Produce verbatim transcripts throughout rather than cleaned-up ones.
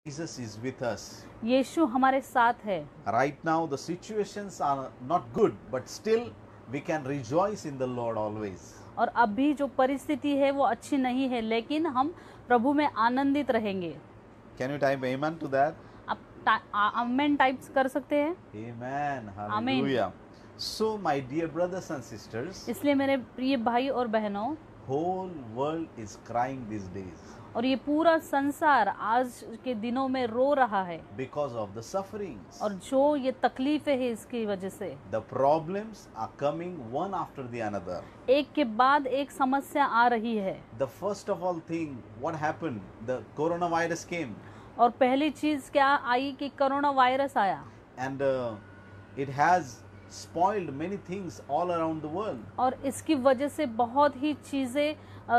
Jesus is with us. यीशु हमारे साथ है। Right now the situations are not good, but still we can rejoice in the Lord always. और अभी जो परिस्थिति है वो अच्छी नहीं है, लेकिन हम प्रभु में आनंदित रहेंगे। Can you type amen to that? आप आमेन टाइप कर सकते हैं। Amen. Amen. Hallelujah. So my dear brothers and sisters, इसलिए मेरे प्रिय भाई और बहनों, whole world is crying these days और ये पूरा संसार आज के दिनों में रो रहा है because of the sufferings. और जो ये तकलीफें है इसकी वजह से The problems are coming one after the another. एक के बाद एक समस्या आ रही है। The first of all thing, what happened? The coronavirus came, और पहली चीज क्या आई कि कोरोना वायरस आया and uh, it has spoiled many things all around the world. और इसकी वजह से बहुत ही चीजें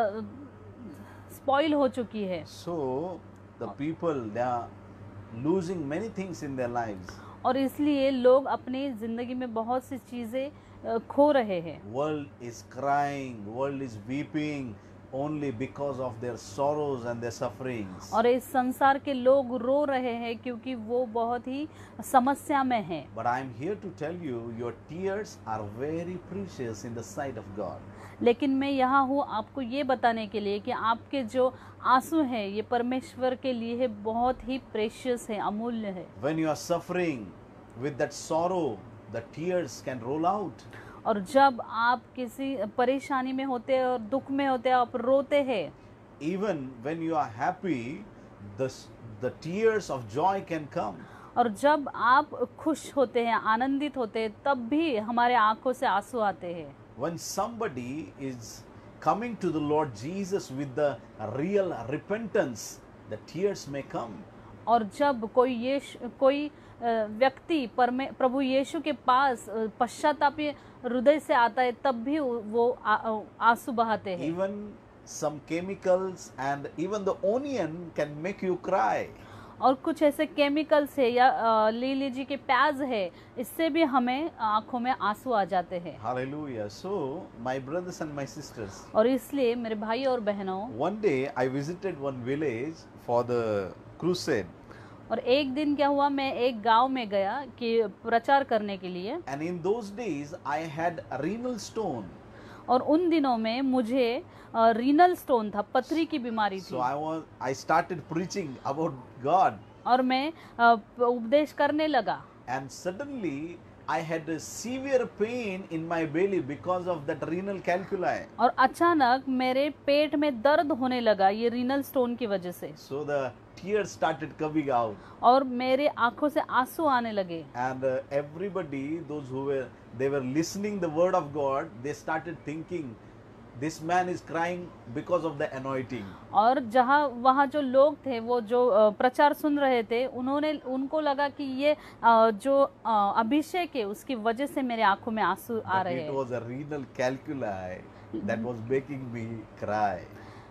स्पॉइल हो चुकी है। So the people, they are losing many things in their lives. और इसलिए लोग अपनी जिंदगी में बहुत सी चीजें अ, खो रहे हैं। World is crying, world is weeping only because of their sorrows and their sufferings. और इस संसार के लोग रो रहे हैं क्योंकि वो बहुत ही समस्या में हैं। But I am here to tell you, your tears are very precious in the sight of God. लेकिन मैं यहाँ हूँ आपको ये बताने के लिए कि आपके जो आंसू हैं ये परमेश्वर के लिए बहुत ही प्रेशियस है, अमूल्य है। When you are suffering with that sorrow, the tears can roll out. और जब आप किसी परेशानी में होते हैं और दुख में होते हैं, आप रोते हैं। Even when you are happy, the, the tears of joy can come. और जब आप खुश होते हैं, आनंदित होते हैं, तब भी हमारे आंखों से आंसू आते हैं। When somebody is coming to the Lord Jesus with the real repentance, the tears may come. और जब कोई यीशु कोई व्यक्ति परमे प्रभु यीशु के पास पश्चातापी हृदय से आता है, तब भी वो आंसू बहाते हैं। Even some chemicals and even the onion can make you cry. और कुछ ऐसे केमिकल्स है या ले लीजिए कि प्याज है, इससे भी हमें आंखों में आंसू आ जाते हैं। Hallelujah. So, my brothers and my sisters, और इसलिए मेरे भाई और बहनों, one day I visited one village for the crusade. और एक दिन क्या हुआ, मैं एक गांव में गया कि प्रचार करने के लिए। And in those days I had a renal stone. और उन दिनों में मुझे रीनल स्टोन था, पथरी की बीमारी थी। So I was I started preaching about God. और मैं उपदेश करने लगा। And suddenly I had a severe pain in my belly because of that renal calculi. और अचानक मेरे पेट में दर्द होने लगा ये रीनल स्टोन की वजह से। So the tears started coming out. और मेरे आंखों से आंसू आने लगे। And uh, everybody, those who were they were listening the word of God, they started thinking, this man is crying because of the anointing. और जहाँ वहाँ जो लोग थे, वो जो प्रचार सुन रहे थे, उन्होंने उनको लगा कि ये जो अभिषेक है उसकी वजह से मेरे आंखों में आंसू आ रहे हैं। It was a renal calculi that was making me cry.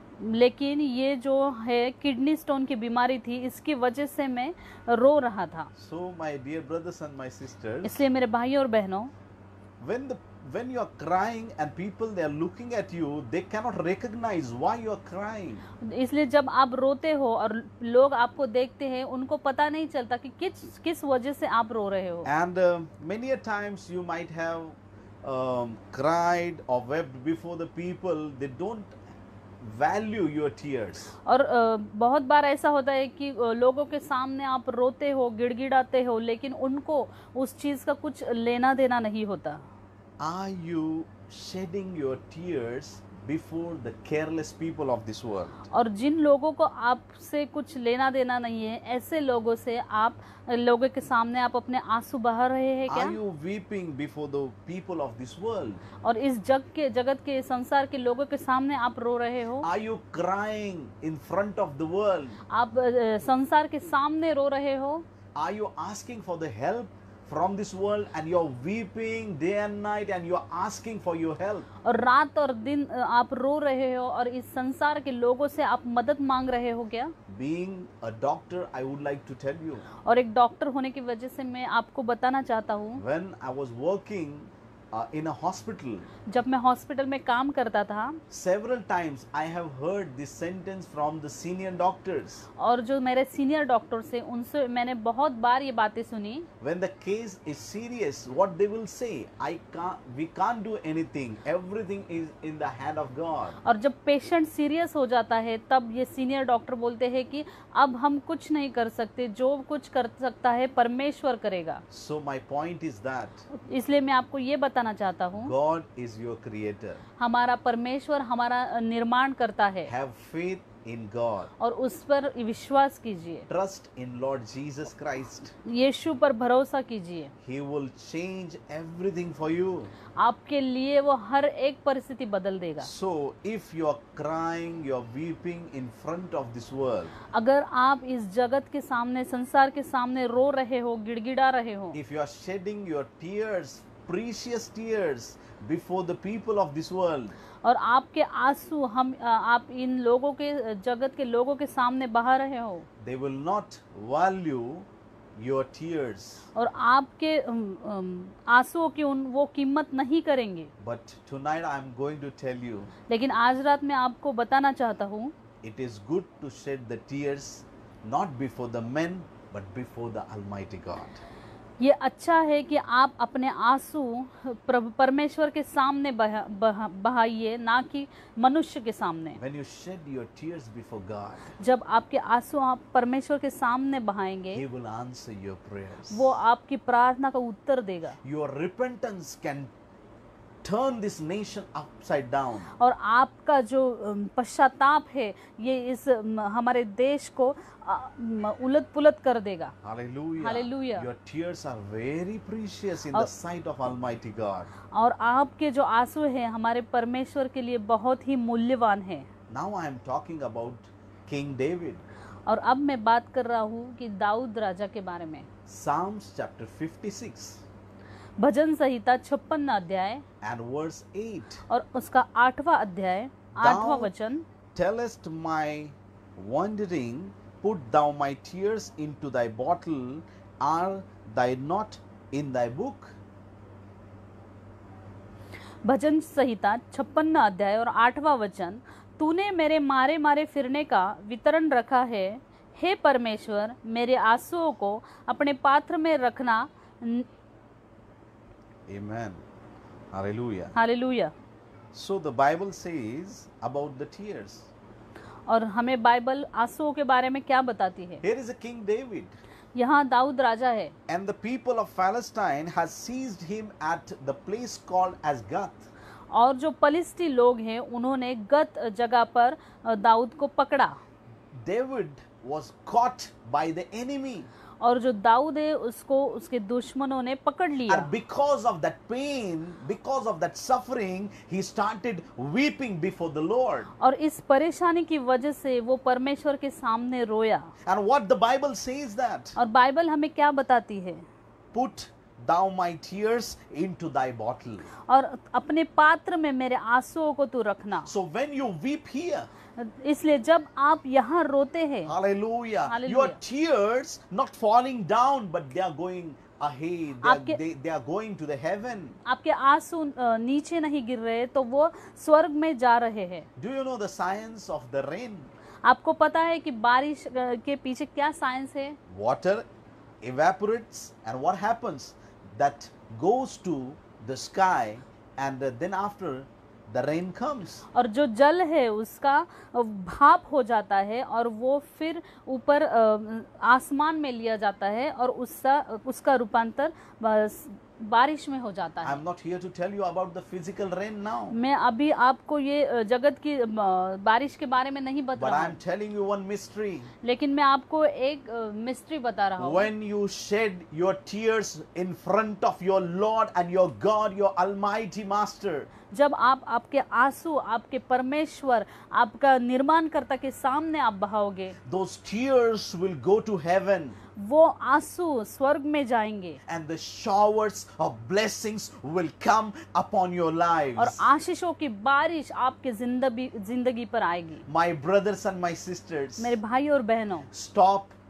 लेकिन ये जो है किडनी स्टोन की बीमारी थी, इसकी वजह से मैं रो रहा था। So my dear brothers and my sisters, इसलिए मेरे भाई और बहनों, when the when you are crying and people they are looking at you, they cannot recognize why you are crying. इसलिए जब आप रोते हो और लोग आपको देखते हैं, उनको पता नहीं चलता कि किस किस वजह से आप रो रहे हो। And uh, many a times you might have um, cried or wept before the people. They don't value your tears. और बहुत बार ऐसा होता है कि लोगों के सामने आप रोते हो, गिड़गिड़ाते हो, लेकिन उनको उस चीज का कुछ लेना देना नहीं होता। Are you shedding your tears before the careless people of this world? और जिन लोगों को आपसे कुछ लेना देना नहीं है, ऐसे लोगों से आप लोगों के सामने आप अपने आंसू बहा रहे हैं क्या? Are you weeping before the people of this world? और इस जग के जगत के संसार के लोगों के सामने आप रो रहे हो? Are you crying in front of the world? आप संसार के सामने रो रहे हो? Are you asking for the help from this world and you're weeping day and night and you're asking for your help? और रात और दिन आप रो रहे हो और इस संसार के लोगों से आप मदद मांग रहे हो क्या? Being a doctor, I would like to tell you, और एक डॉक्टर होने की वजह से मैं आपको बताना चाहता हूँ, when I was working uh, in a hospital, जब मैं हॉस्पिटल में काम करता था, several times I have heard this sentence from the senior doctors. और जो मेरे सीनियर डॉक्टर से उनसे मैंने बहुत बार ये बातें सुनी, When the case is serious, what they will say, I can't, we can't do anything. Everything is in the hand of God. और जब पेशेंट सीरियस हो जाता है तब ये सीनियर डॉक्टर बोलते हैं कि अब हम कुछ नहीं कर सकते, जो कुछ कर सकता है परमेश्वर करेगा। So my point is that इसलिए मैं आपको ये बताना चाहता हूँ, God is your creator. हमारा परमेश्वर हमारा निर्माण करता है, Have faith in God. और उस पर विश्वास कीजिए, Trust in Lord Jesus Christ. यीशु पर भरोसा कीजिए, He will change everything for you. आपके लिए वो हर एक परिस्थिति बदल देगा। So if you are crying, you are weeping in front of this world, अगर आप इस जगत के सामने, संसार के सामने रो रहे हो, गिड़गिड़ा रहे हो, if you are shedding your tears, precious tears before the people of this world, और आपके आंसू हम आप इन लोगों के, जगत के लोगों के सामने बहा रहे हो, they will not value your tears. और आपके अम, अम, आंसुओं की उन वो कीमत नहीं करेंगे। But tonight I am going to tell you, लेकिन आज रात मैं आपको बताना चाहता हूँ, it is good to shed the tears not before the men but before the Almighty God. ये अच्छा है कि आप अपने आंसू प्रभु परमेश्वर के सामने बहा, बहा, बहाइए, ना कि मनुष्य के सामने। When you shed your tears before God, जब आपके आंसू आप परमेश्वर के सामने बहाएंगे, He will answer your prayers. वो आपकी प्रार्थना का उत्तर देगा, Your repentance can turn this nation upside down. और आपका जो अम, पश्चाताप है ये इस अम, हमारे देश को उलट पुलट कर देगा। Hallelujah. Hallelujah. Your tears are very precious in और- the sight of Almighty God. और आपके जो आंसू हैं हमारे परमेश्वर के लिए बहुत ही मूल्यवान है। Now I am talking about King David. और अब मैं बात कर रहा हूँ कि दाऊद राजा के बारे में। Psalms chapter fifty-six भजन संहिता छप्पन अध्याय and verse eight. और उसका आठवां अध्याय आठवां Thou वचन, tellest my wandering, put thou my tears into thy bottle, are they not in thy book? भजन संहिता छप्पन अध्याय और आठवां वचन, तूने मेरे मारे मारे फिरने का वितरण रखा है, हे परमेश्वर मेरे आंसुओं को अपने पात्र में रखना। Amen. Hallelujah. Hallelujah. So the Bible says about the tears. और हमें बाइबल आंसुओं के बारे में क्या बताती है? Here is a King David, यहाँ दाऊद राजा है, and the people of Palestine has seized him at the place called as Gath. और जो पलिस्ती लोग हैं उन्होंने गत जगह पर दाऊद को पकड़ा, David was caught by the enemy, और जो दाऊद है उसको उसके दुश्मनों ने पकड़ लिया, and because of that pain, because of that suffering, he started weeping before the Lord. और इस परेशानी की वजह से वो परमेश्वर के सामने रोया। And what the Bible says that, और बाइबल हमें क्या बताती है? put thou my tears into thy bottle. और अपने पात्र में मेरे आंसुओं को तू रखना। So when you weep here, इसलिए जब आप यहाँ रोते हैं, hallelujah, Hallelujah. your tears not falling down, but they are going ahead, they are, आपके- they, they are going to the heaven. आपके आंसू अ, नीचे नहीं गिर रहे, तो वो स्वर्ग में जा रहे हैं। Do you know the science of the rain? आपको पता है कि बारिश अ, के पीछे क्या साइंस है? Water evaporates, and what happens? That goes to the sky, and then after the rain comes. और जो जल है उसका भाप हो जाता है और वो फिर ऊपर अ, आसमान में लिया जाता है और उसका उसका रूपांतर बस बारिश में हो जाता I है। am not here to tell you about the physical rain now, मैं अभी आपको ये अ, जगत की अ, बारिश के बारे में नहीं बता but रहा I हूँ, am telling you one mystery. लेकिन मैं आपको एक अ, मिस्ट्री बता रहा हूँ। When you shed your tears in front of your Lord and your God, your Almighty Master, जब आप आपके आंसू आपके परमेश्वर आपका निर्माणकर्ता के सामने आप बहाओगे, those tears will go to heaven, वो आंसू स्वर्ग में जाएंगे and the showers of blessings will come upon your और lives. आशीषों की बारिश आपके जिंदगी जिंदगी पर आएगी। My brothers and my sisters, मेरे भाई और बहनों, stop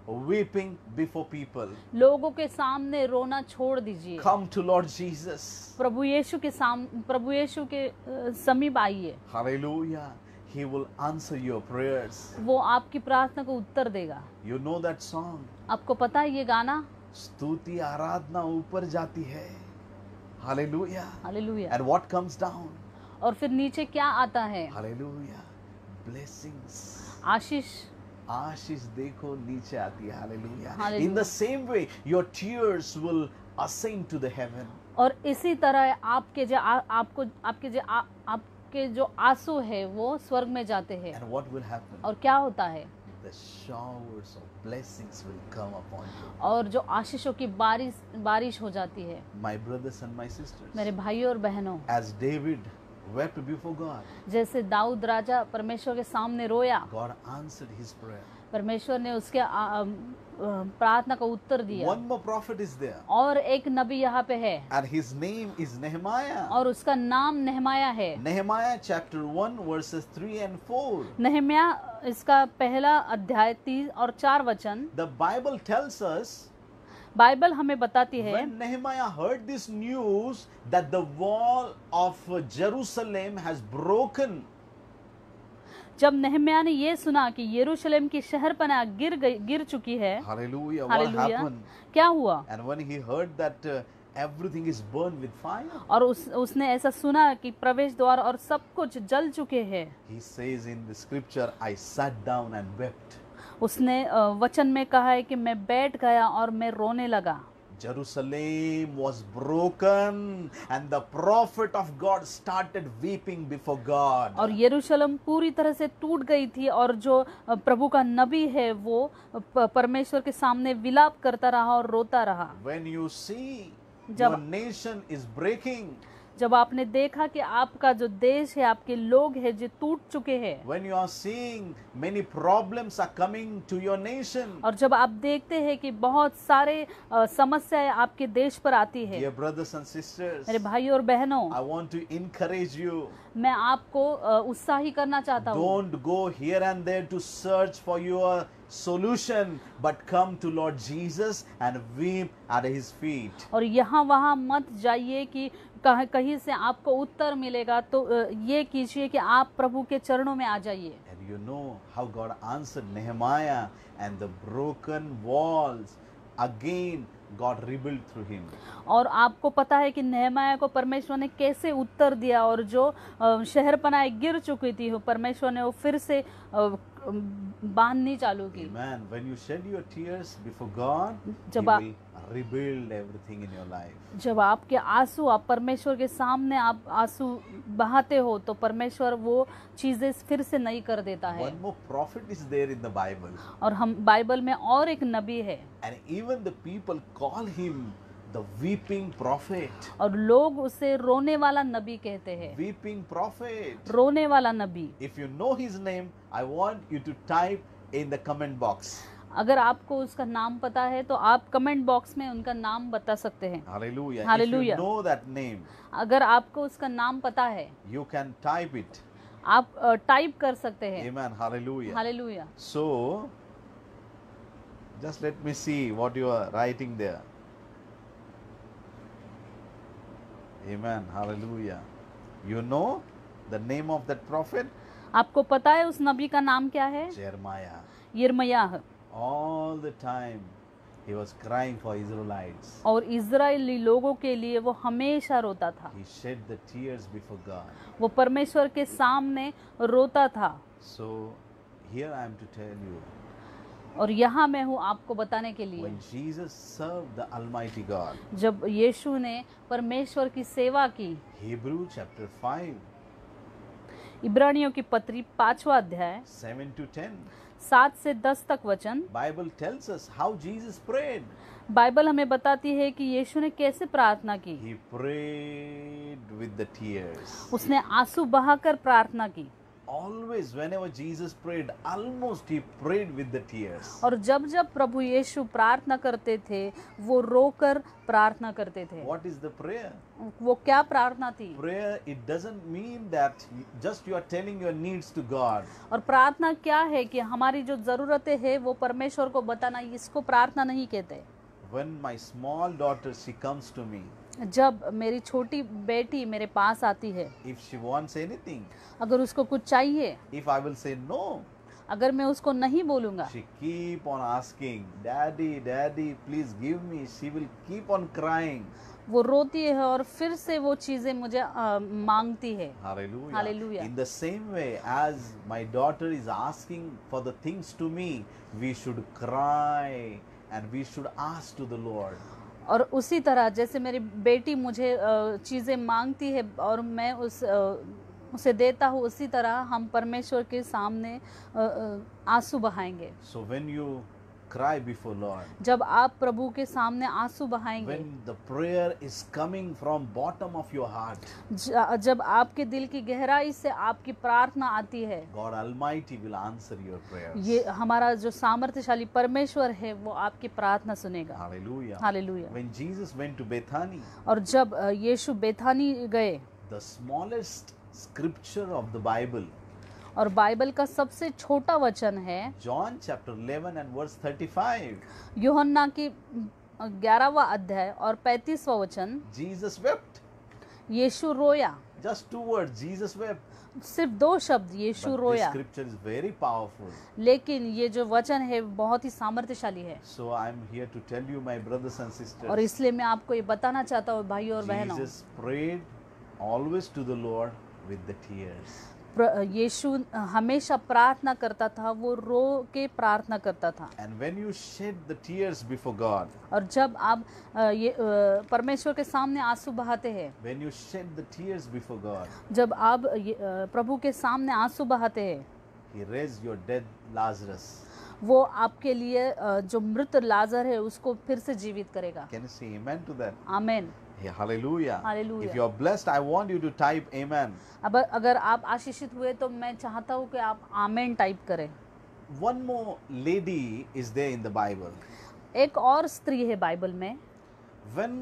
weeping before people. लोगों के सामने रोना छोड़ दीजिए। Come to Lord Jesus. प्रभु यीशु के साम प्रभु यीशु के अ, समीप आइए। Hallelujah. He will answer your prayers. वो आपकी प्रार्थना को उत्तर देगा। You know that song? आपको पता है ये गाना? स्तुति आराधना ऊपर जाती है। Hallelujah. Hallelujah. And what comes down? और फिर नीचे क्या आता है? Hallelujah. Blessings. आशीष। आशीष देखो नीचे आती है। Hallelujah. Hallelujah. In the same way, your tears will ascend to the heaven. और इसी तरह आपके जो आ, आपको आपके जो आ, आपके जो आंसू है वो स्वर्ग में जाते हैं। And what will happen? और क्या होता है? The showers of blessings will come upon you. और जो आशीषों की बारिश बारिश हो जाती है। My brothers and my sisters, मेरे भाइयों और बहनों, as David wept before God, जैसे दाऊद राजा परमेश्वर के सामने रोया, God answered his prayer. परमेश्वर ने उसके आ- आ- प्रार्थना का उत्तर दिया। One more prophet is there, और एक नबी यहाँ पे है and his name is Nehemiah. और उसका नाम नेहमाया है। Nehemiah chapter one verses three and four. नेहम्या इसका पहला अध्याय तीन और चार वचन The Bible tells us Bible हमें बताती है when Nehemiah heard this news that the wall of Jerusalem has broken, जब नेहम्या ने ये सुना कि यरूशलेम की शहरपनाह गिर गई गिर चुकी है। hallelujah, what hallelujah. happened? क्या हुआ? And when he heard that uh, everything is burned with fire, और उस उसने ऐसा सुना कि प्रवेश द्वार और सब कुछ जल चुके हैं। he says in the scripture, I sat down and wept. उसने अ, वचन में कहा है कि मैं बैठ गया और मैं रोने लगा। Jerusalem was broken and the prophet of God started weeping before God. और यरूशलेम पूरी तरह से टूट गई थी और जो अ, प्रभु का नबी है वो प- परमेश्वर के सामने विलाप करता रहा और रोता रहा। When you see जब- your nation is breaking, जब आपने देखा कि आपका जो देश है, आपके लोग हैं जो टूट चुके हैं, when you are seeing many problems are coming to your nation, और जब आप देखते हैं कि बहुत सारे अ, समस्याएं आपके देश पर आती है, dear brothers and sisters, मेरे भाइयों और बहनों, I want to encourage you. मैं आपको अ, उत्साही करना चाहता हूँ। Don't go here and there to search for your solution, but come to Lord Jesus and weep at his feet. और यहाँ वहाँ मत जाइए कि कह, कहीं से आपको उत्तर मिलेगा, तो अ, ये कीजिए कि आप प्रभु के चरणों में आ जाइए। And you know how God answered Nehemiah, and the broken walls again God rebuilt through him. और आपको पता है कि नेहमाया को परमेश्वर ने कैसे उत्तर दिया, और जो अ, शहरपनाह गिर चुकी थी वो परमेश्वर ने वो फिर से अ, बांधनी चालू की। Amen. When you shed your tears before God, He जब आप- will rebuild everything in your life. जब आपके आंसू आप परमेश्वर के सामने आप आंसू बहाते हो तो परमेश्वर वो चीजें फिर से नई कर देता है। One more prophet is there in the Bible, और हम बाइबल में और एक नबी है, and even the people call him the weeping prophet. और लोग उसे रोने वाला नबी कहते हैं। Weeping prophet. रोने वाला नबी। If you know his name, I want you to type in the comment box. अगर आपको उसका नाम पता है तो आप कमेंट बॉक्स में उनका नाम बता सकते हैं। Hallelujah. If Hallelujah. you know that name, अगर आपको उसका नाम पता है you can type it. आप अ, टाइप कर सकते हैं। Amen. Hallelujah. Hallelujah. So, just let me see what you are writing there. Amen. Hallelujah. You know the name of that prophet? आपको पता है उस नबी का नाम क्या है? Jeremiah. यिर्मयाह। All the time he was crying for Israelites. और इजरायली लोगों के लिए वो हमेशा रोता था। He shed the tears before God. वो परमेश्वर के सामने रोता था। So, here I am to tell you, और यहाँ मैं हूँ आपको बताने के लिए, when Jesus served the Almighty God, जब यीशु ने परमेश्वर की सेवा की, Hebrew chapter five, इब्रानियों की पत्री पांचवा अध्याय seven to ten, सात से दस तक वचन, Bible tells us how Jesus prayed. Bible हमें बताती है कि यीशु ने कैसे प्रार्थना की। He prayed with the tears. उसने आंसू बहाकर प्रार्थना की। always, whenever Jesus prayed, almost he prayed with the tears. और जब जब प्रभु यीशु प्रार्थना करते थे वो रोकर प्रार्थना करते थे। What is the prayer? वो क्या प्रार्थना थी? Prayer, it doesn't mean that just you are telling your needs to God. और प्रार्थना क्या है कि हमारी जो जरूरतें हैं वो परमेश्वर को बताना, इसको प्रार्थना नहीं कहते। When my small daughter, she comes to me, जब मेरी छोटी बेटी मेरे पास आती है, if she wants anything, अगर उसको कुछ चाहिए, if I will say no, अगर मैं उसको नहीं बोलूँगा, she keep on asking, Daddy, Daddy, please give me. She will keep on crying. वो रोती है और फिर से वो चीजें मुझे आ, मांगती है। Hallelujah. Hallelujah. In the same way as my daughter is asking for the things to me, we should cry and we should ask to the Lord. और उसी तरह जैसे मेरी बेटी मुझे अ, चीजें मांगती है और मैं उस अ, उसे देता हूँ, उसी तरह हम परमेश्वर के सामने अ, अ, आंसू बहाएंगे। So when you cry before Lord, जब आप प्रभु के सामने आंसू बहाएंगे, when the prayer is coming from bottom of your heart, ज- जब आपके दिल की गहराई से आपकी प्रार्थना आती है, God Almighty will answer your prayers. ये हमारा जो सामर्थ्यशाली परमेश्वर है वो आपकी प्रार्थना सुनेगा। Hallelujah. Hallelujah. When Jesus went to Bethany, और जब अ, यीशु बेथानी गए, the smallest scripture of the Bible, और बाइबल का सबसे छोटा वचन है John chapter eleven and verse thirty-five, यूहन्ना की ग्यारहवां अध्याय और पैंतीसवां वचन, Jesus wept. यीशु रोया। Just two words, Jesus wept. सिर्फ दो शब्द, यीशु But this रोया। scripture is very powerful. लेकिन ये जो वचन है बहुत ही सामर्थ्यशाली है। So I am here to tell you, my brothers and और sisters, इसलिए मैं आपको ये बताना चाहता हूँ भाई और बहनों, Jesus prayed always to the Lord with the tears. प्र- यीशु हमेशा प्रार्थना करता था, वो रो के प्रार्थना करता था। And when you shed the tears before God, और जब आप अ, ये अ, परमेश्वर के सामने आंसू बहाते हैं, when you shed the tears before God, जब आप ये, अ, प्रभु के सामने आंसू बहाते हैं, He raised your dead Lazarus. वो आपके लिए अ, जो मृत लाजर है उसको फिर से जीवित करेगा। Can you say amen to that? Amen. Yeah, hallelujah. Hallelujah. If you are blessed, I want you to type amen. अब अगर आप आशीषित हुए तो मैं चाहता हूँ कि आप आमेन टाइप करें। One more lady is there in the Bible. एक और स्त्री है बाइबल में। When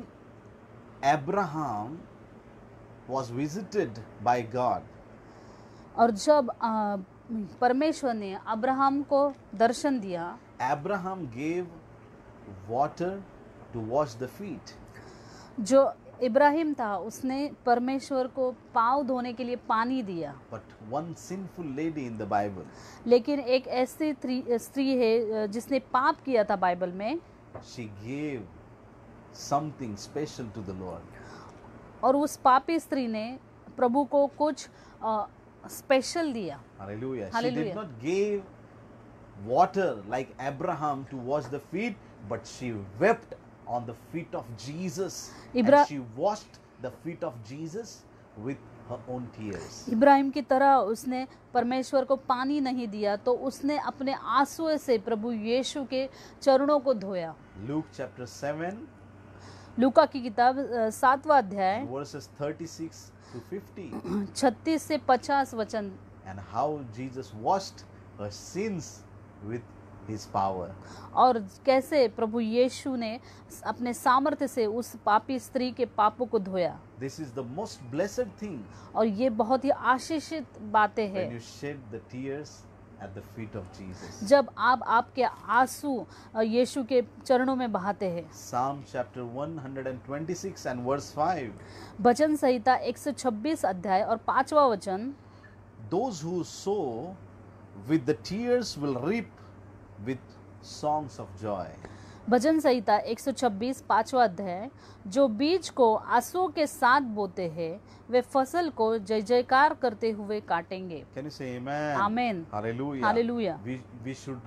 Abraham was visited by God, और जब अ, परमेश्वर ने अब्राहम को दर्शन दिया, Abraham gave water to wash the feet. जो इब्राहिम था उसने परमेश्वर को पाँव धोने के लिए पानी दिया। But one sinful lady in the Bible, लेकिन एक ऐसी स्त्री स्त्री है जिसने पाप किया था बाइबल में, she gave something special to the Lord. और उस पापी स्त्री ने प्रभु को कुछ स्पेशल दिया। Hallelujah. She Hallelujah. did not give water like Abraham to wash the feet, but she wept on the feet of Jesus. Ibra- And she washed the feet of Jesus with her own tears. Ibrahim की तरह उसने परमेश्वर को पानी नहीं दिया तो उसने अपने आंसुओं से प्रभु यीशु के चरणों को धोया। Luke chapter seven, लूका की किताब अ, सातवां अध्याय verses thirty-six to fifty. छत्तीस से पचास वचन, And how Jesus washed her sins with his power. और कैसे प्रभु यीशु ने अपने सामर्थ्य से उस पापी स्त्री के पापों को धोया। This is the most blessed thing और ये बहुत ही आशीषित बातें when you हैं shed the tears at the feet of Jesus. जब आप आपके आंसू अ, यीशु के चरणों में बहाते हैं। Psalm chapter one twenty-six and verse five. भजन संहिता एक सौ छब्बीस अध्याय और पांचवा वचन, Those who sow with the tears will reap with songs of joy. भजन संहिता एक सौ छब्बीस पांचवा अध्याय, जो बीज को आंसुओं के साथ बोते हैं वे फसल को जय जयकार करते हुए काटेंगे। Can you say amen? Amen. Hallelujah. Hallelujah. We, we should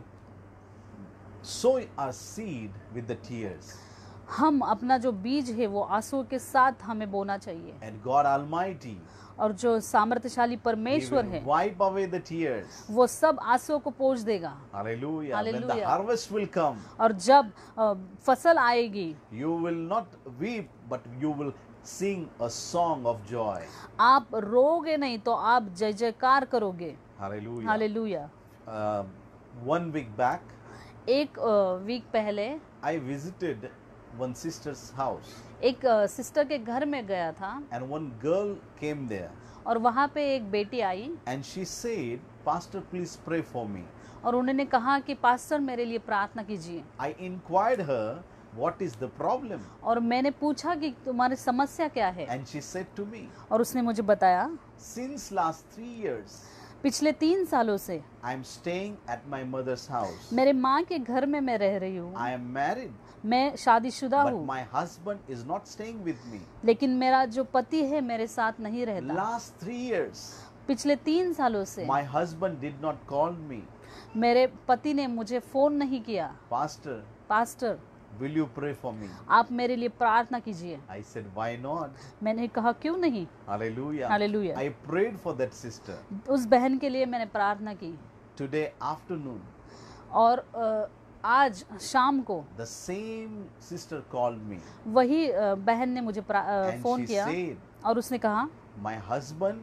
sow our seed with the tears. हम अपना जो बीज है वो आंसुओं के साथ हमें बोना चाहिए। And God Almighty, और जो सामर्थ्यशाली He परमेश्वर will है wipe away the tears. वो सब आंसुओं को पोंछ देगा। Hallelujah. When the Hallelujah. harvest will come, और जब अ, फसल आएगी you will not weep, but you will sing a song of joy. आप रोगे नहीं तो आप जय जयकार करोगे। Hallelujah. Hallelujah. Uh, one week back, एक वीक पहले I visited one sister's house, एक सिस्टर के घर में गया था and one girl came there, और वहाँ पे एक बेटी आई and she said, "Pastor, please pray for me." और उन्होंने कहा कि पास्टर मेरे लिए प्रार्थना कीजिए। I inquired her, "What is the problem?" और मैंने पूछा कि तुम्हारी समस्या क्या है, And she said to me, और उसने मुझे बताया "Since last three years, पिछले तीन सालों से I am staying at my mother's house. मेरे माँ के घर में मैं रह रही हूँ। I am married, मैं शादीशुदा but हूँ, my husband is not staying with me. लेकिन मेरा जो पति है मेरे साथ नहीं रहता। Last three years, पिछले तीन सालों से my husband did not call me. मेरे पति ने मुझे फोन नहीं किया। Pastor, pastor will you pray for me?" आप मेरे लिए प्रार्थना कीजिए। I said, "Why not?" मैंने कहा क्यों नहीं। Hallelujah. Hallelujah. I prayed for that sister. उस बहन के लिए मैंने प्रार्थना की Today afternoon, और अ, आज शाम को the same sister called me, वही अ, बहन ने मुझे प्रा- अ, and फोन she किया said, और उसने कहा "My husband,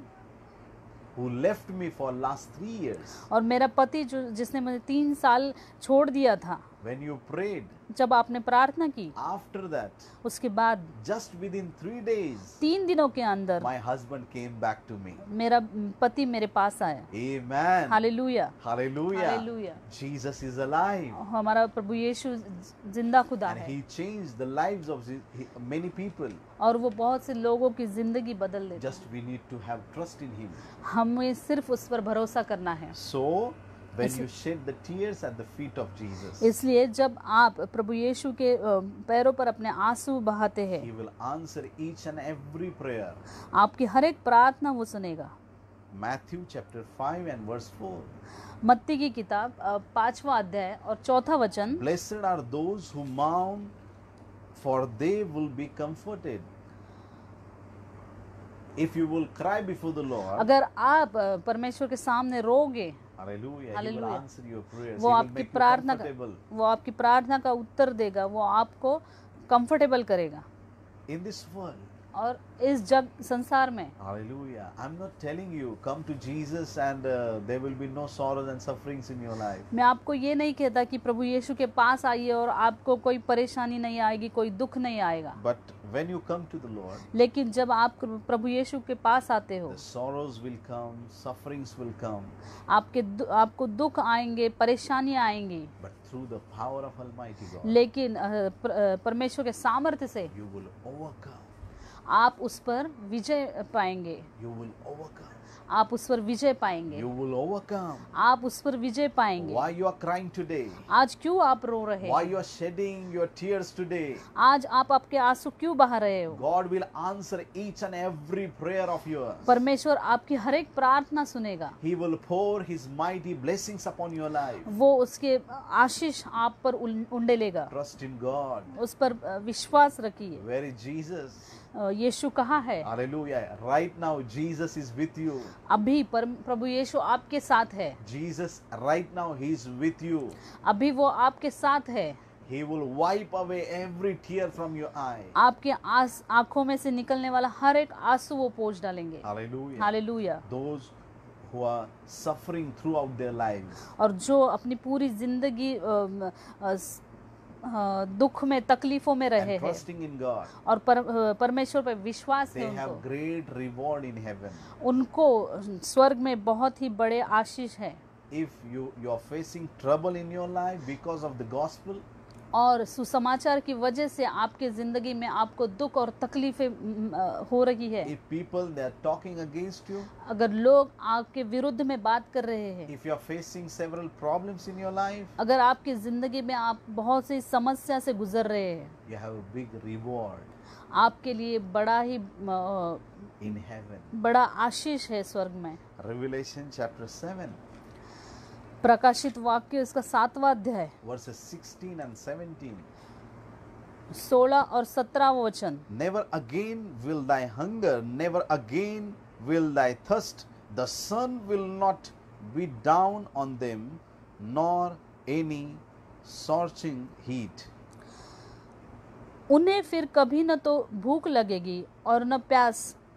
who left me for last three years, और मेरा पति जो जिसने मुझे तीन साल छोड़ दिया था, when you prayed, जब आपने प्रार्थना की after that, उसके बाद just within three days, तीन दिनों के अंदर my husband came back to me." मेरा पति मेरे पास आया। Amen. Hallelujah. Hallelujah. Hallelujah. Jesus is alive, हमारा प्रभु यीशु जिंदा खुदा and है he changed the lives of the- he- many people. और वो बहुत से लोगों की जिंदगी बदल देता Just we need to have trust in him. है। हमें सिर्फ उस पर भरोसा करना है। So when you shed the tears at the feet of Jesus, इसलिए जब आप प्रभु यीशु के अ, पैरों पर अपने आंसू बहाते हैं, he will answer each and every prayer. आपकी हर एक प्रार्थना वो सुनेगा। Matthew chapter five and verse four. मत्ती की किताब अ, पांचवा अध्याय और चौथा वचन, Blessed are those who mourn, for they will be comforted. If you will cry before the Lord, अगर आप अ, परमेश्वर के सामने रोगे, hallelujah, he will Hallelujah. answer your prayers. वो He will आपकी make you प्रार्थना comfortable. वो आपकी प्रार्थना का उत्तर देगा, वो आपको कंफर्टेबल करेगा। In this world, और इस जग संसार में hallelujah, I'm not telling you come to Jesus and uh, there will be no sorrows and sufferings in your life. मैं आपको ये नहीं कहता कि प्रभु यीशु के पास आइए और आपको कोई परेशानी नहीं आएगी, कोई दुख नहीं आएगा। But when you come to the Lord, लेकिन जब आप प्रभु यीशु के पास आते हो, the sorrows will come, sufferings will come, आपके दु- आपको दुख आएंगे, परेशानियां आएंगी, but through the power of Almighty God, लेकिन अ, प- अ, परमेश्वर के सामर्थ्य से you will overcome. आप उस पर विजय पाएंगे। You will overcome. आप उस पर विजय पाएंगे। You will overcome. आप उस पर विजय पाएंगे। Why you are crying today? आज क्यों आप रो रहे Why हैं? you are shedding your tears today? आज आप आपके आंसू क्यों बहा रहे हो? God will answer each and every prayer of yours. परमेश्वर आपकी हर एक प्रार्थना सुनेगा। He will pour His mighty blessings upon your life. वो उसके आशीष आप पर उल- उंडेलेगा। Trust in God. उस पर अ, विश्वास रखिए। Where is Jesus? अ, यीशु कहाँ है? Hallelujah. Right now, Jesus is with you. अभी पर प्रभु यीशु आपके साथ है। Jesus, right now, He is with you. अभी वो आपके साथ है। He will wipe away every tear from your eye. आपके आस आंखों में से निकलने वाला हर एक आंसू वो पोंछ डालेंगे। Hallelujah. Hallelujah. Those who are suffering throughout their lives, और जो अपनी पूरी जिंदगी अ, अ, स- अ, दुख में, तकलीफों में रहे and हैं trusting in God, और पर, अ, परमेश्वर पर विश्वास they है have उनको, great reward in heaven. उनको स्वर्ग में बहुत ही बड़े आशीष है। If you you are facing trouble in your life because of the gospel, और सुसमाचार की वजह से आपके जिंदगी में आपको दुख और तकलीफें म, अ, हो रही है, if people they are talking against you, अगर लोग आपके विरुद्ध में बात कर रहे हैं, if you are facing several problems in your life, अगर आपकी जिंदगी में आप बहुत सी समस्या से गुजर रहे हैं, you have a big reward आपके लिए बड़ा ही अ, in heaven. बड़ा आशीष है स्वर्ग में। Revelation chapter seven, प्रकाशित वाक्य इसका सातवां अध्याय verses sixteen and seventeen. सोलह और सत्रह वचन। Never again will thy hunger, never again will thy thirst. The sun will not be down on them, nor any scorching heat. उन्हें फिर कभी न तो भूख लगेगी और न प्यास,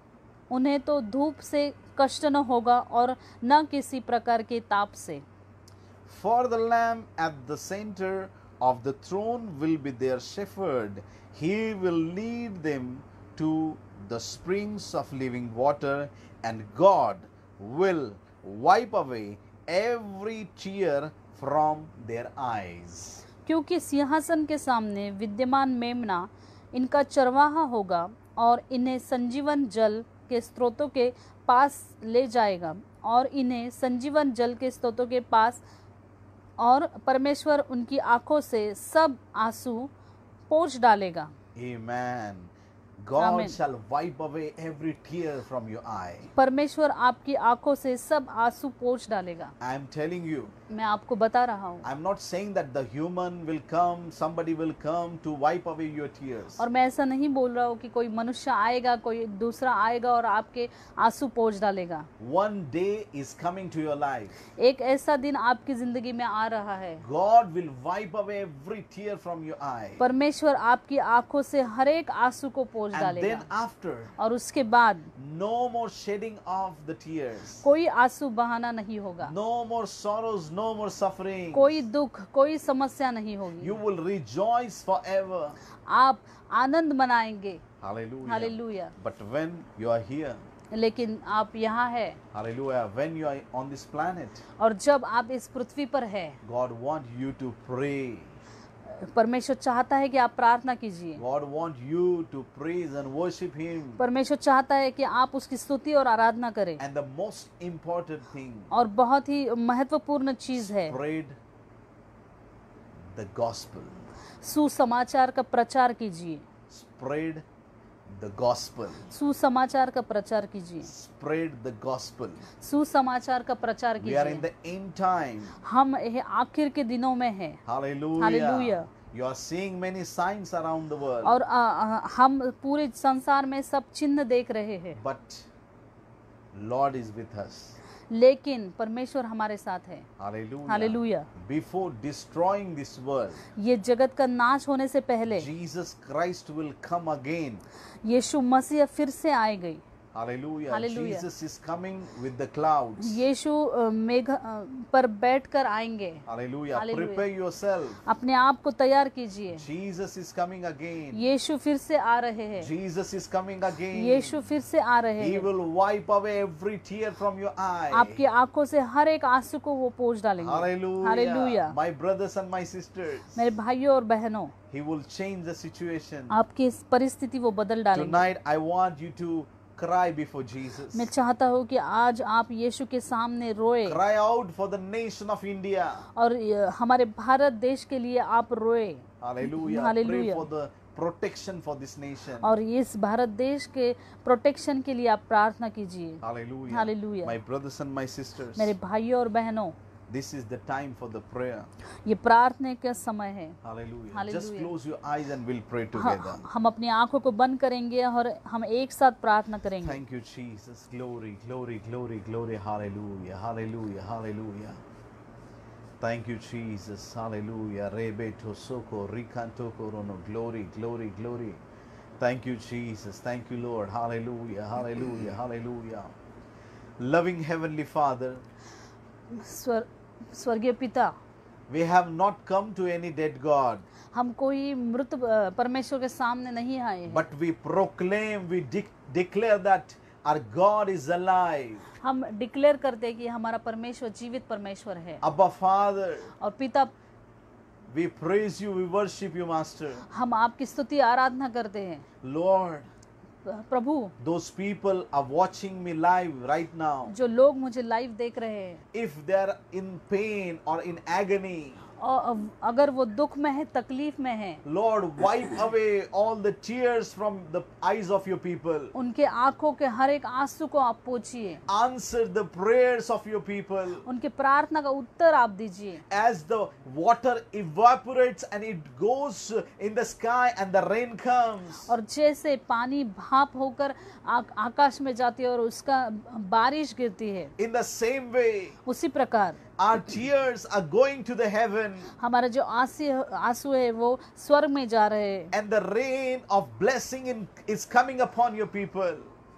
उन्हें तो धूप से कष्ट न होगा और न किसी प्रकार के ताप से। For the Lamb at the center of the throne will be their shepherd. He will lead them to the springs of living water, and God will wipe away every tear from their eyes. क्योंकि सिंहासन के सामने विद्यमान मेमना इनका चरवाहा होगा और इन्हें संजीवन जल के स्रोतों के पास ले जाएगा और इन्हें संजीवन जल के स्रोतों के पास, और परमेश्वर उनकी आंखों से सब आंसू पोंछ डालेगा। Amen. God Amen. shall wipe away every tear from your eye. परमेश्वर आपकी आंखों से सब आंसू पोंछ डालेगा। I am telling you, मैं आपको बता रहा हूँ। I am not saying that the human will come, somebody will come to wipe away your tears. और मैं ऐसा नहीं बोल रहा हूँ कि कोई मनुष्य आएगा, कोई दूसरा आएगा और आपके आंसू पोंछ डालेगा। One day is coming to your life. एक ऐसा दिन आपकी जिंदगी में आ रहा है। God will wipe away every tear from your eye. परमेश्वर आपकी आंखों से हर एक आंसू को पोंछ And डालेगा then after, और उसके बाद no more shedding of the tears. कोई आंसू बहाना नहीं होगा, No more sorrows, no more suffering. कोई दुख, कोई समस्या नहीं होगी। You will rejoice forever. आप आनंद मनाएंगे। Hallelujah. Hallelujah. But when you are here, लेकिन आप यहाँ है hallelujah, when you are on this planet, और जब आप इस पृथ्वी पर है, God wants you to pray. परमेश्वर चाहता है कि आप प्रार्थना कीजिए। God wants you to praise and worship Him. परमेश्वर चाहता है कि आप उसकी स्तुति और आराधना करें। And the most important thing, और बहुत ही महत्वपूर्ण चीज है, spread the gospel. सुसमाचार का प्रचार कीजिए। Spread the gospel. सुसमाचार का प्रचार कीजिए। Spread the gospel. सुसमाचार का प्रचार We are in कीजिए। the end time. हम यह आखिर के दिनों में हैं। Hallelujah. Hallelujah. You are seeing many signs around the world. और आ, आ, हम पूरे संसार में सब चिन्ह देख रहे हैं, But Lord is with us. लेकिन परमेश्वर हमारे साथ है। Hallelujah. Hallelujah. Before destroying this world, ये जगत का नाश होने से पहले Jesus Christ will come again. यीशु मसीह फिर से आएगी। Hallelujah. Hallelujah. Jesus is coming with the clouds. यीशु अ, मेघ अ, पर बैठकर आएंगे। Hallelujah. Hallelujah. Prepare yourself. अपने आप को तैयार कीजिए। Jesus is coming again. यीशु फिर से आ रहे हैं। Jesus is coming again. यीशु फिर से आ रहे He हैं। will wipe away every tear from your eye. आपकी आंखों से हर एक आंसू को वो पोंछ डालेंगे। Hallelujah. Hallelujah. My brothers and my sisters, मेरे भाइयों और बहनों, He will change the situation. आपकी इस परिस्थिति वो बदल डालेंगे। Tonight, I want you to cry before Jesus. मैं चाहता हूँ कि आज आप यीशु के सामने रोए Cry out for the nation of India. और अ, हमारे भारत देश के लिए आप रोए। Hallelujah. Pray Hallelujah. for the protection for this nation. और इस भारत देश के प्रोटेक्शन के लिए आप प्रार्थना कीजिए। Hallelujah. Hallelujah. My brothers and my sisters, मेरे भाइयों और बहनों, this is the time for the prayer. ये प्रार्थना का समय है। Hallelujah. Hallelujah. Just close your eyes and we'll pray ह- together. हम अपनी आंखों को बंद करेंगे और हम एक साथ प्रार्थना करेंगे। Thank you, Jesus. Glory, glory, glory, glory. Hallelujah. Hallelujah. Hallelujah. Thank you, Jesus. Hallelujah. Rebeto soko rikanto korono. Glory, glory, glory. Thank you, Jesus. Thank you, Lord. Hallelujah. Hallelujah. Hallelujah. Loving Heavenly Father, स्वर स्वर्गीय पिता, we have not come to any dead God, हम कोई मृत अ, परमेश्वर के सामने नहीं आए हैं, but we proclaim, we de- declare that our God is alive. हम डिक्लेयर करते हैं कि हमारा परमेश्वर जीवित परमेश्वर है। Abba Father, और पिता, we praise you, we worship you, Master. हम आपकी स्तुति आराधना करते हैं। Lord, Prabhu, those people are watching me live right now. जो लोग मुझे लाइव देख रहे हैं, If they are in pain or in agony, और अगर वो दुख में है, तकलीफ में है, Lord, wipe away all the tears from the eyes of your people. उनके आंखों के हर एक आंसू को आप पोंछिए। Answer the prayers of your people. उनके प्रार्थना का उत्तर आप दीजिए। As the water evaporates and it goes in the sky and the rain comes, और जैसे पानी भाप होकर आ, आकाश में जाती है और उसका बारिश गिरती है, in the same way, उसी प्रकार our tears are going to the heaven हमारे जो आंसू आंसू है वो स्वर्ग में जा रहे हैं, and the rain of blessing in, is coming upon your people.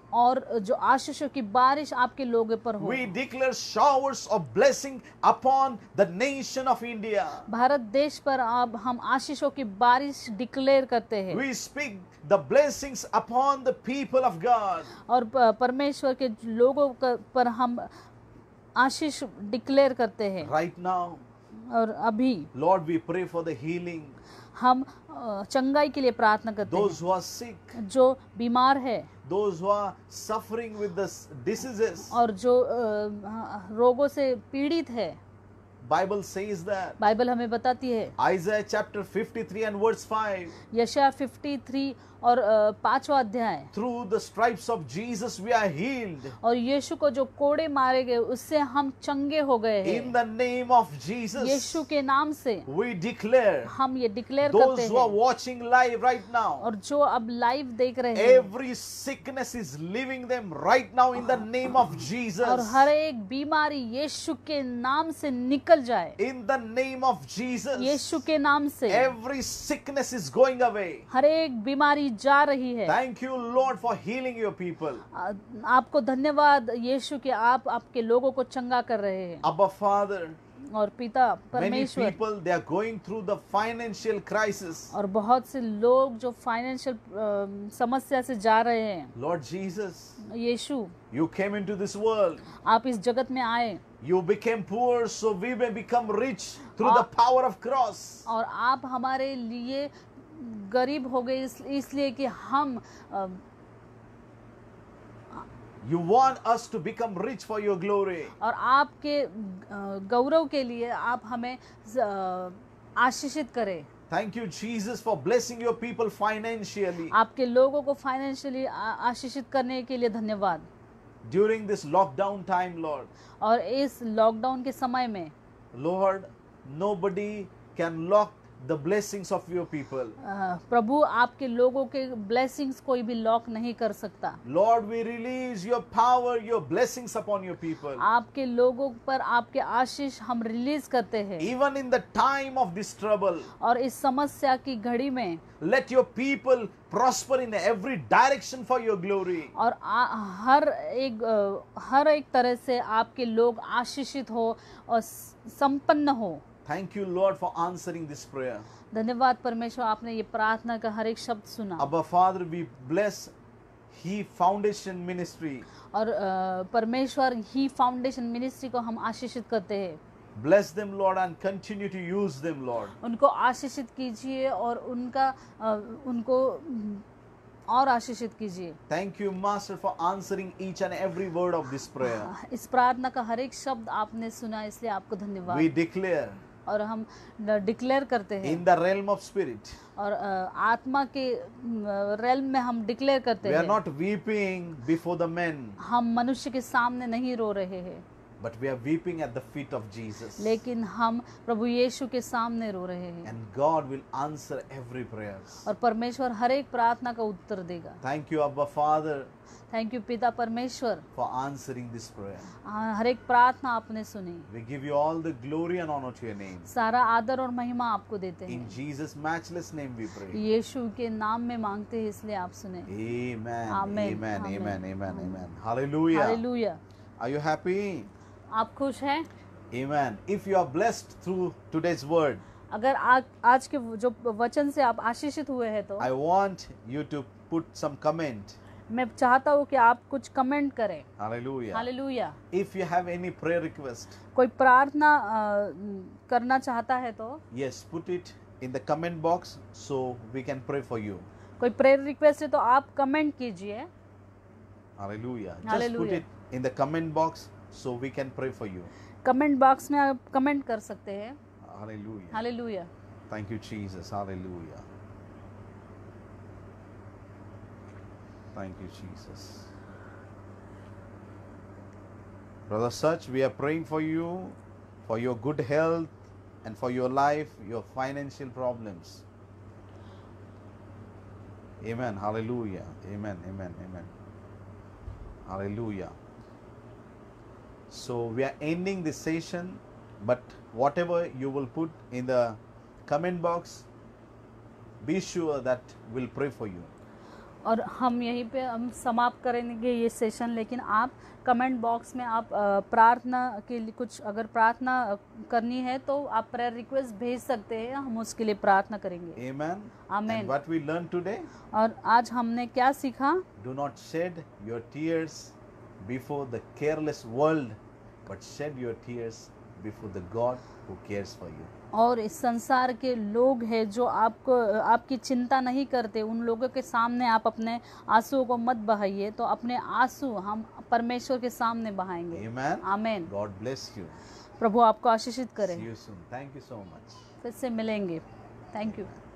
और जो आशीषों की बारिश आपके लोगों पर हो। We declare showers of blessing upon the nation of India. Bharat देश पर अब हम आशीषों की बारिश डिक्लेयर करते हैं We speak the blessings upon the people of God. और प- परमेश्वर के लोगों का- पर हम आशीष डिक्लेयर करते हैं। Right now, और अभी Lord, we pray for the healing. हम अ, चंगाई के लिए प्रार्थना करते Those हैं। who are sick, जो बीमार है those who are suffering with the s- diseases. और जो अ, रोगों से पीड़ित है, Bible says that. बाइबल हमें बताती है। Isaiah chapter fifty-three and verse five. यशायाह तिरेपन और अ, पांचवा अध्याय। Through the stripes of Jesus we are healed. और यीशु को जो कोड़े मारे गए उससे हम चंगे हो गए In हैं। the name of Jesus, यीशु के नाम से we declare, हम ये डिक्लेयर करते those who are हैं। watching live right now, और जो अब लाइव देख रहे हैं, every sickness is leaving them right now in the name of और Jesus. हर एक बीमारी यीशु के नाम से निकल जाए। In the name of Jesus, यीशु के नाम से every sickness is going away. हर एक बीमारी जा रही है। Thank you, Lord, for healing your people. आ- आपको धन्यवाद यीशु के आप आपके लोगों को चंगा कर रहे हैं। Abba Father, और पिता many परमेश्वर, people, they are going through the financial crisis. और बहुत से लोग जो फाइनेंशियल समस्या से जा रहे हैं। Lord Jesus, Yeshu, you came into this world. आप इस जगत में आए You became poor so we may become rich through the power of cross. और आप हमारे लिए गरीब हो गए इस, इसलिए कि हम अ, You want us to become rich for your glory. और आपके अ, गौरव के लिए आप हमें अ, आशीषित करें। Thank you, Jesus, for blessing your people financially. आपके लोगों को फाइनेंशियली आशीषित करने के लिए धन्यवाद। During this lockdown time, Lord, और इस लॉकडाउन के समय में Lord, nobody can lock the blessings of your people. अ, प्रभु आपके लोगों के ब्लेसिंग्स कोई भी लॉक नहीं कर सकता। Lord, we release your power, your blessings upon your people. आपके लोगों पर आपके आशीष हम रिलीज करते हैं। Even in the time of this trouble, और इस समस्या की घड़ी में let your people prosper in every direction for your glory. और आ, हर एक अ, हर एक तरह से आपके लोग आशीषित हो और स- संपन्न हो। Thank you, Lord, for answering this prayer. धन्यवाद परमेश्वर, आपने ये प्रार्थना का हर एक शब्द सुना। Abba Father, we bless He Foundation Ministry. और अ, परमेश्वर ही फाउंडेशन मिनिस्ट्री को हम आशीषित करते हैं। Bless them, Lord, and continue to use them, Lord. उनको आशीषित कीजिए और उनका अ, उनको और आशीषित कीजिए। Thank you, Master, for answering each and every word of this prayer. इस प्रार्थना का हर एक शब्द आपने सुना, इसलिए आपको We धन्यवाद। declare और हम डिक्लेयर करते हैं in the realm of spirit, और अ, आत्मा के रेल में हम डिक्लेयर करते we are हैं। not weeping before the men, हम मनुष्य के सामने नहीं रो रहे हैं, but we are weeping at the feet of Jesus. लेकिन हम प्रभु यीशु के सामने रो रहे हैं। And God will answer every prayer. और परमेश्वर हर एक प्रार्थना का उत्तर देगा। Thank you, Abba Father, thank you पिता परमेश्वर, for answering this prayer. आ, हर एक प्रार्थना आपने सुनी। We give you all the glory and honor to your name. सारा आदर और महिमा आपको देते In हैं। Jesus' matchless name we pray. यीशु के नाम में मांगते हैं, इसलिए आप सुने। Amen. Amen. Amen. Amen. Amen. Amen. Amen. Hallelujah. Hallelujah. Are you happy? आप खुश हैं? Amen. If you are blessed through today's word, अगर आज आज के जो वचन से आप आशीषित हुए हैं तो I want you to put some comment. मैं चाहता हूँ कि आप कुछ कमेंट करें। Hallelujah. Hallelujah. If you have any prayer request, कोई प्रार्थना अ, करना चाहता है तो yes, put it in the comment box so we can pray for you. कोई प्रेयर रिक्वेस्ट है तो आप कमेंट कीजिए। Hallelujah. Just put Hallelujah. it in the comment box so we can pray for you. Comment box में आप comment कर सकते हैं। Hallelujah. Hallelujah. Thank you, Jesus. Hallelujah. Thank you, Jesus. Brother Such, we are praying for you, for your good health, and for your life, your financial problems. Amen. Hallelujah. Amen. Amen. Amen. Hallelujah. So we are ending this session, but whatever you will put in the comment box, be sure that we'll pray for you. और हम यहीं पे हम समाप्त करेंगे ये session, लेकिन आप कमेंट बॉक्स में आप अ, प्रार्थना के लिए कुछ अगर प्रार्थना करनी है तो आप प्रेयर रिक्वेस्ट भेज सकते हैं, हम उसके लिए प्रार्थना करेंगे। Amen. Amen. And what we learned today? और आज हमने क्या सीखा? Do not shed your tears before the careless world, but shed your tears before the God who cares for you. और इस संसार के लोग हैं जो आपको आपकी चिंता नहीं करते, उन लोगों के सामने आप अपने आंसुओं को मत बहाइए, तो अपने आंसू हम परमेश्वर के सामने बहाएंगे। Amen. आमीन। God bless you. प्रभु आपको आशीषित करे। See you soon. Thank you so much. फिर से मिलेंगे। Thank you.